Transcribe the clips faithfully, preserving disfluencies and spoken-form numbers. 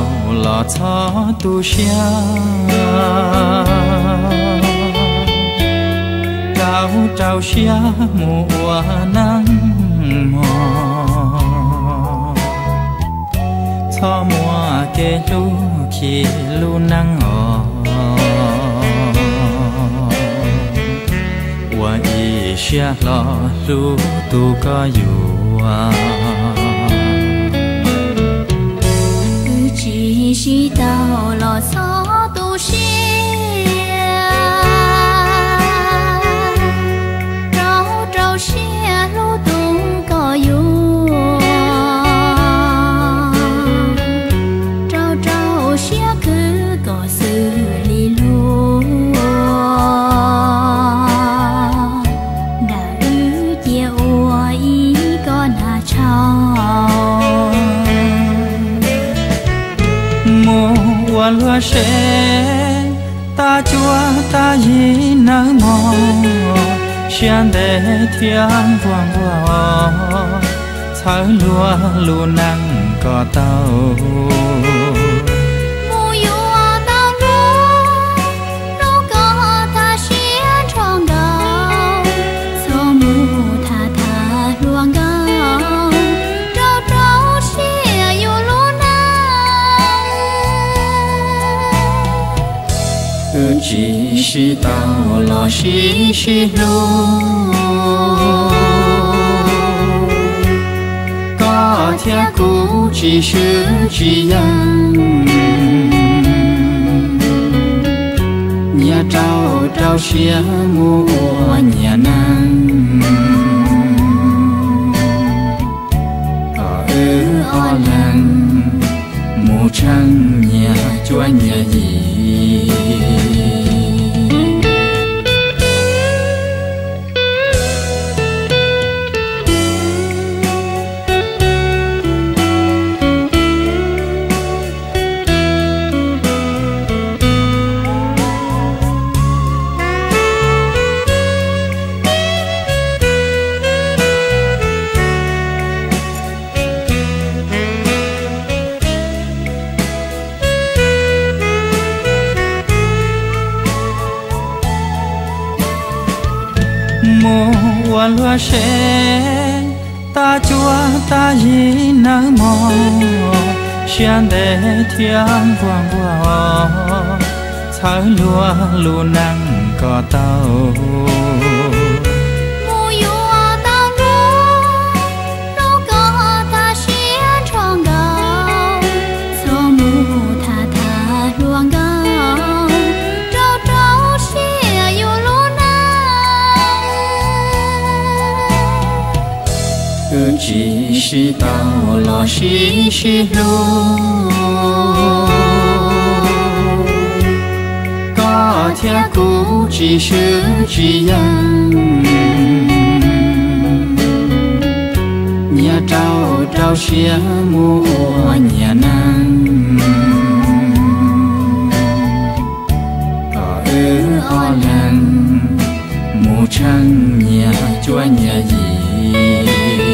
lọ cho tu xia cao trao xia mùa nắng mò cho mùa kê lu khi lu nắng ngọ wa y xia lọ lu tu cóอยู่只是到了草都县，朝朝线路都高有，朝朝线去个十里路，那雨夜我一个那潮。 qua lúa sẽ ta chúa ta y nở mò xiên để thiên quang qua thở lúa lúa nắng có tàu chỉ是到了西西路，高铁估计是这样，你找找羡慕我也难，高二二人牧场也专业一。qua lúa sẽ ta chúa ta y nở mò xiên để thiên quang qua thở lúa lúa nắng có tàu chỉ是到了西西路，高铁估计是这样，你要找找羡慕我也难，高二二人牧场也专业一。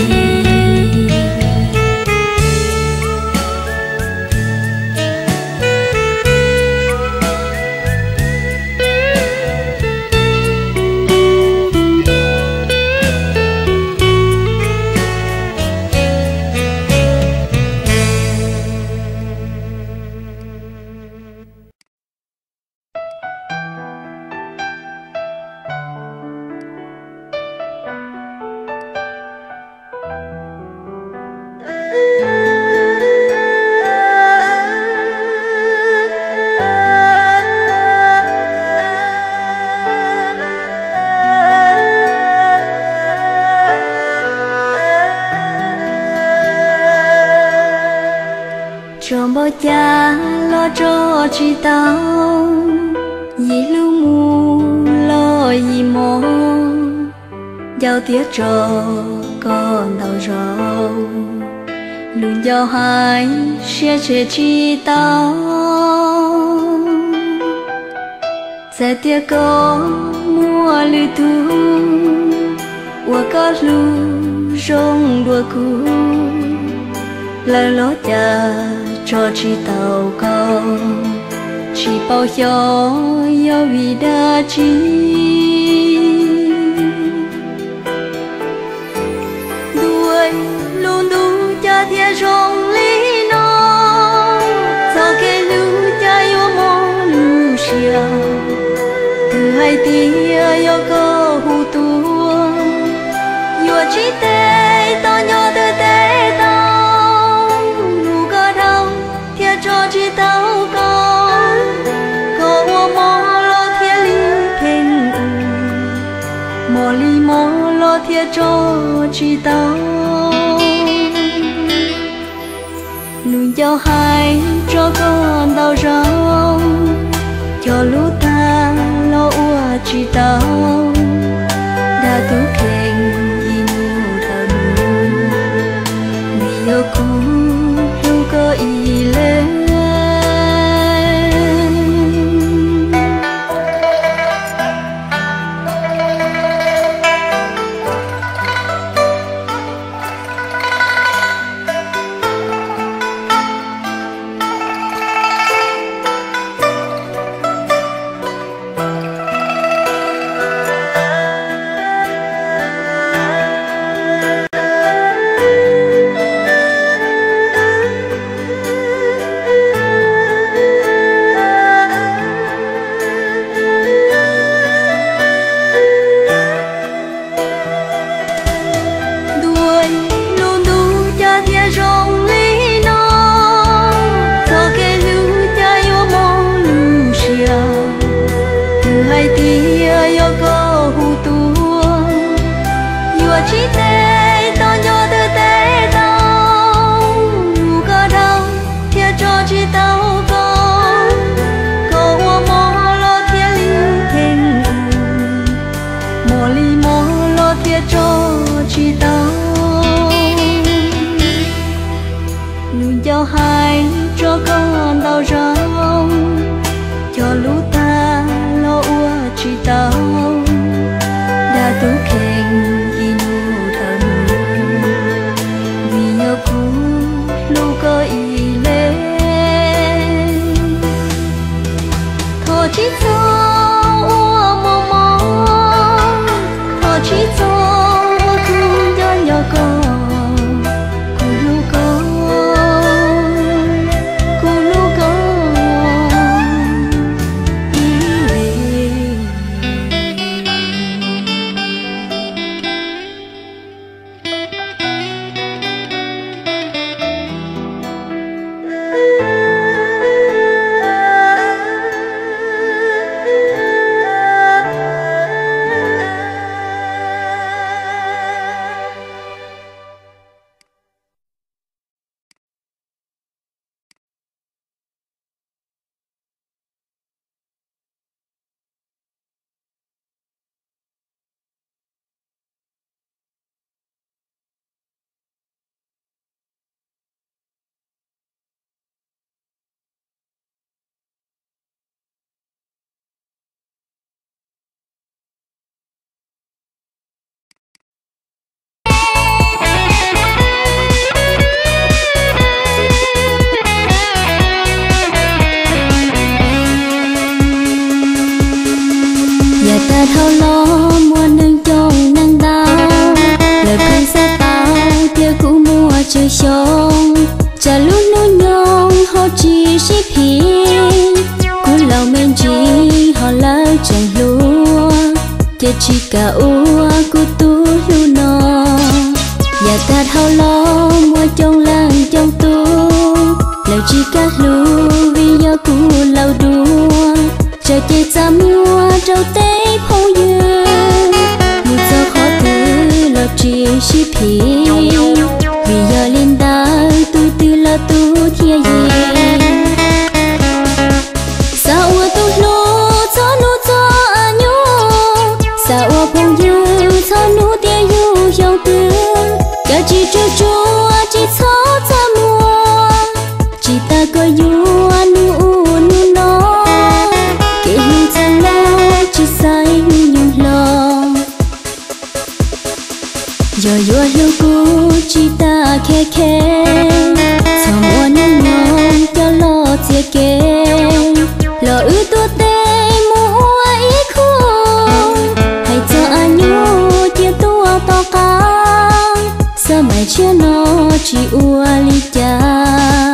trong bao cha lo cho chị tao yi lu mu lo yi mò giao tiếc cho con tao rồi luôn giao hai sẽ che chị tao sẽ tiếc con mua lư tu qua có lu rong đua cu lời lối cha cho chỉ tàu câu chỉ bao gió gió vì đã chi đuôi luôn đủ cha thiên rong lý nó sao cái lưu cha yêu mong lưu xia từ hai tia yêu có hù tua yêu chỉ tê to nhỏ từ tê tao nụ có đau thiên cho chỉ tao con có mò lo thiên lý khen mò li mò lo thiên cho chỉ tao luôn cho hai cho con đau rong cho lũ ta lo ua chỉ tao đã tu khen inu thầm vì yêu cũ lưu có ý lên thâu lo mua nâng trong nâng đau lời khuyên xa tao tiêu cũ mua chơi xong chả lúc nô nhong họ chỉ ship hiền cú lâu men chỉ họ lao chẳng lúa kia chỉ cả ua cú tu lu nò nhà ta thâu lo mua trong làng trong tu lời chỉ cả lu vì do cú lâu đua chờ chơi ta mua trâu tết phong dương một giờ khó từ lo chỉ ship hiền vì giờ lên đá tu tư là tu thiên gì sao ua tu lô cho nu cho anh nhung sao ua phong dương cho nu tiền yêu dòng tư cả chỉ chú chú chỉ cho ta mua chỉ ta có yêu nu nu nó kể như ta lo chỉ say nhung lòng giờ vừa lưu cũ chỉ ta khe khe sao mua nắng nóng tê kê lò ư tua tê mua ý khung hay cho anh nhu chia tua to cá sơ mày chưa nó chỉ ua ly cha